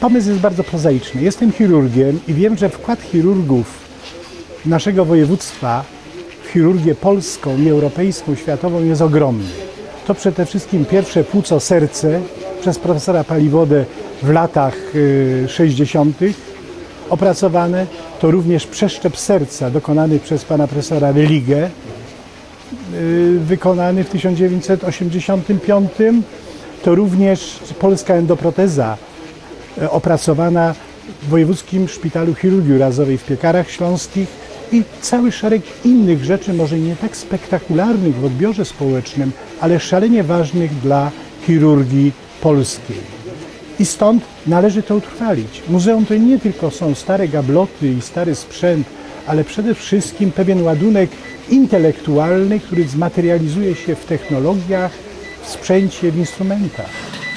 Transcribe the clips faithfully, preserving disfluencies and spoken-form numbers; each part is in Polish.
Pomysł jest bardzo prozaiczny. Jestem chirurgiem i wiem, że wkład chirurgów naszego województwa w chirurgię polską i europejską, światową jest ogromny. To przede wszystkim pierwsze płuco serce przez profesora Paliwodę w latach sześćdziesiątych opracowane, to również przeszczep serca dokonany przez pana profesora Religę, wykonany w tysiąc dziewięćset osiemdziesiątym piątym, to również polska endoproteza opracowana w Wojewódzkim Szpitalu Chirurgii Urazowej w Piekarach Śląskich i cały szereg innych rzeczy, może nie tak spektakularnych w odbiorze społecznym, ale szalenie ważnych dla chirurgii polskiej. I stąd należy to utrwalić. Muzeum to nie tylko są stare gabloty i stary sprzęt, ale przede wszystkim pewien ładunek intelektualny, który zmaterializuje się w technologiach, w sprzęcie, w instrumentach.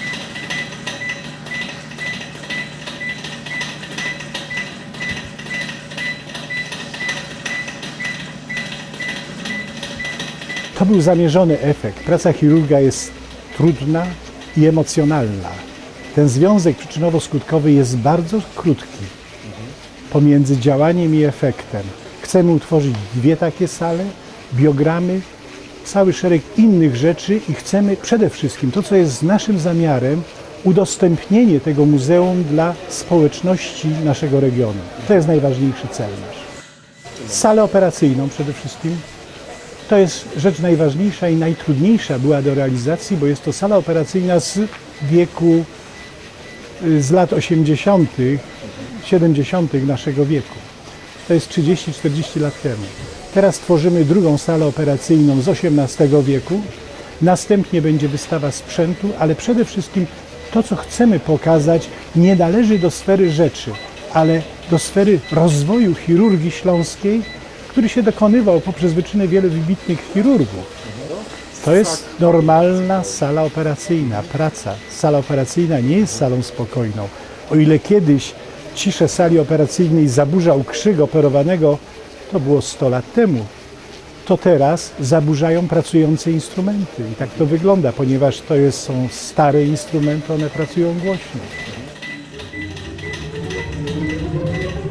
To był zamierzony efekt. Praca chirurga jest trudna i emocjonalna. Ten związek przyczynowo-skutkowy jest bardzo krótki pomiędzy działaniem i efektem. Chcemy utworzyć dwie takie sale, biogramy, cały szereg innych rzeczy i chcemy przede wszystkim, to co jest naszym zamiarem, udostępnienie tego muzeum dla społeczności naszego regionu. To jest najważniejszy cel nasz. Salę operacyjną przede wszystkim. To jest rzecz najważniejsza i najtrudniejsza była do realizacji, bo jest to sala operacyjna z wieku, z lat osiemdziesiątych, siedemdziesiątych naszego wieku. To jest trzydzieści czterdzieści lat temu. Teraz tworzymy drugą salę operacyjną z osiemnastego wieku. Następnie będzie wystawa sprzętu, ale przede wszystkim to, co chcemy pokazać, nie należy do sfery rzeczy, ale do sfery rozwoju chirurgii śląskiej, który się dokonywał poprzez wyczynę wielu wybitnych chirurgów. To jest normalna sala operacyjna, praca. Sala operacyjna nie jest salą spokojną. O ile kiedyś ciszę sali operacyjnej zaburzał krzyk operowanego, to było sto lat temu, to teraz zaburzają pracujące instrumenty. I tak to wygląda, ponieważ to jest, są stare instrumenty, one pracują głośno.